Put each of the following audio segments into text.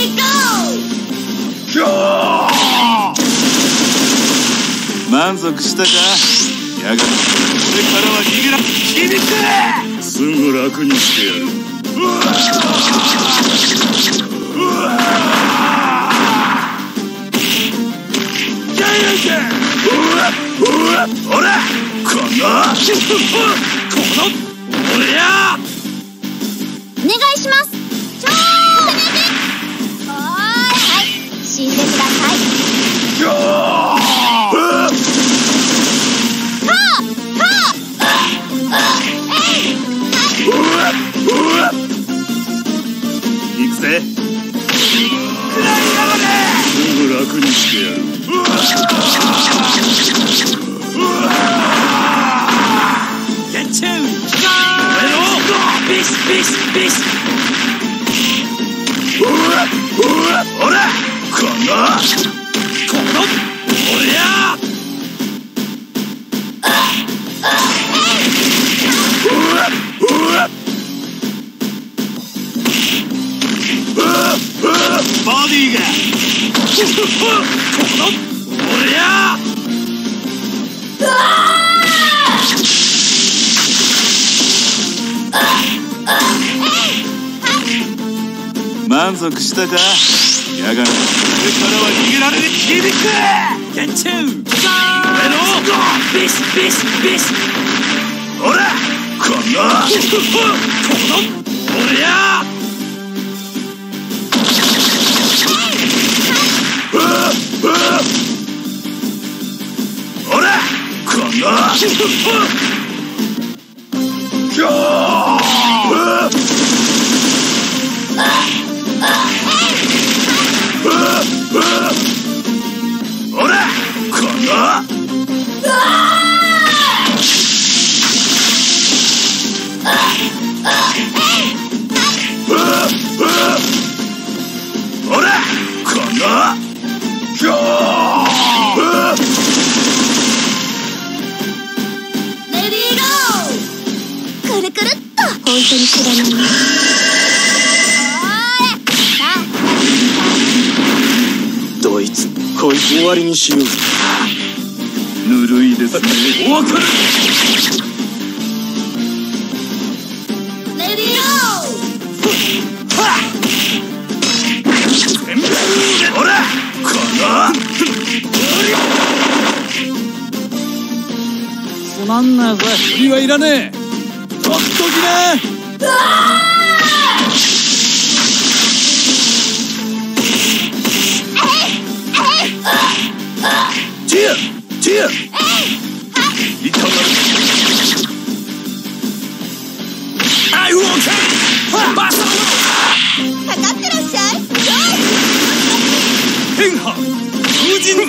満足したか。やがてこれからは逃げな。響く。すぐ楽にしてやる。ほらこの俺や。 お願いします。はい、死んでください。 行くぜ。すぐ楽にしてやる。やっちゃう。ビシビシビシ。ほらこの俺や。バディがこの俺や。満足したか。やがてこれからは逃げられる。響く。やっちゃう。ビシビシビシ。ほらこの俺や。ほらこのほらこのほらこのレディーゴー。くるくるっと。本当に知らないね。 どいつこいつ終わりにしよう。ぬるいですね。お分かる。 レディーゴー。 ほらこのつまんなぞ。首はいらねえ。とっときな。ティアいただる。アイウォーカーバサー。 かかってらっしゃい。 変化風神。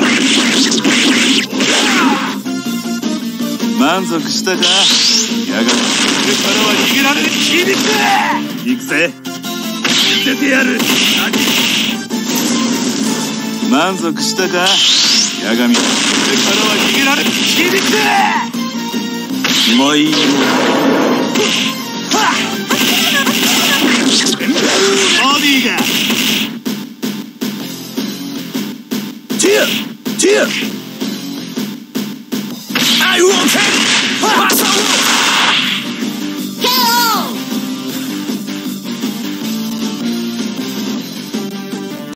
満足したか。やがてこれからは逃げられる。響く。行くぜ。出てやる。満足したか。八神これからは逃げられる。響く。もういいよ。